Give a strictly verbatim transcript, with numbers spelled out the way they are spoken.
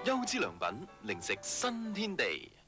優之良品，零食新天地。